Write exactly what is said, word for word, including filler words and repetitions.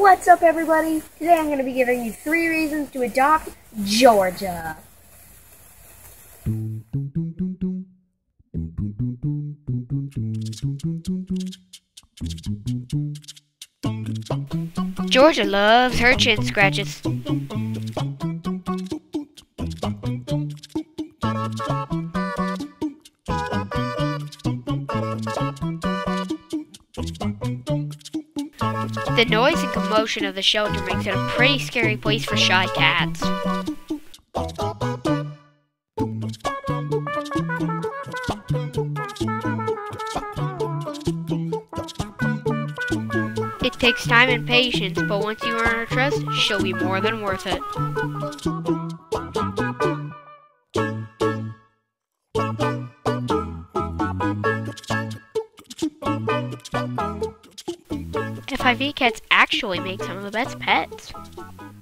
What's up, everybody? Today I'm going to be giving you three reasons to adopt Georgia. Georgia loves her chin scratches. The noise and commotion of the shelter makes it a pretty scary place for shy cats. It takes time and patience, but once you earn her trust, she'll be more than worth it. F I V cats actually make some of the best pets.